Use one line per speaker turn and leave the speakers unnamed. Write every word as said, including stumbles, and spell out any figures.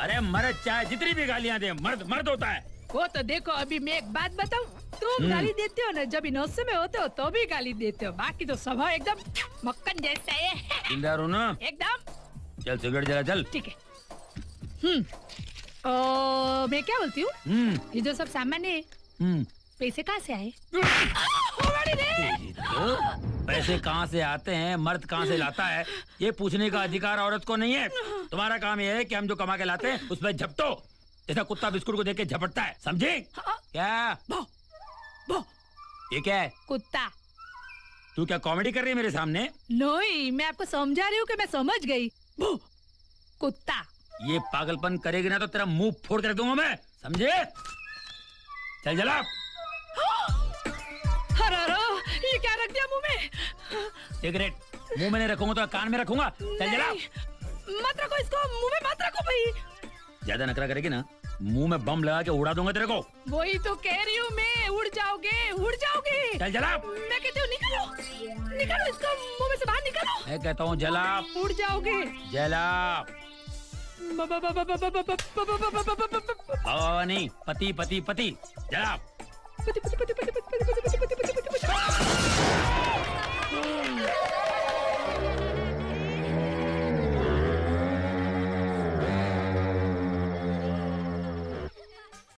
अरे मर्द चाहे जितनी भी गालियाँ दे, मर्द मर्द होता है।
वो तो देखो, अभी मैं एक बात बताऊं, तुम गाली देते हो ना जब नौसे में होते हो तो भी गाली देते हो, बाकी तो स्वभाव एकदम मक्खन जैसा है।
जिंदा रहो ना
एकदम।
चल सिगरेट जला, चल।
ठीक है। हम्म ओ, मैं क्या बोलती हूँ, ये जो सब सामान है पैसे कहाँ से आए?
पैसे कहाँ से आते हैं, मर्द कहाँ से लाता है, ये पूछने का अधिकार औरत को नहीं है। तुम्हारा काम ये है कि हम जो कमा के लाते हैं उसमें झपटो, जैसा कुत्ता बिस्कुट को देख के झपटता है, समझे? क्या
भो, भो।
ये क्या है?
कुत्ता।
तू क्या कॉमेडी कर रही है मेरे सामने?
नहीं, मैं आपको समझा रही हूँ कि मैं समझ गई। भो, कुत्ता।
ये पागलपन करेगी ना तो तेरा मुंह फोड़ कर रख दूंगा मैं, समझे? चल जला।
अरे ये क्या रख दिया मुंह में?
सिगरेट मुंह में नहीं रखूंगा तो कान में रखूंगा। चल जला।
मत रखो इसको, मुंह में मत रखो भाई।
ज्यादा नखरा करेगी ना मुंह में बम लगा के उड़ा दूंगा तेरे को।
वही तो कह रही हूँ मैं, उड़ जाओगे उड़ जाओगे।
चल जला।
मैं कहती हूँ निकालो निकालो इसको, मुंह में से बाहर निकालो।
मैं कहता हूँ जला।
उड़ जाओगे।
जला। भवानी पति पति पति जला।
पति पति पति पति पति पति पति पति पति पति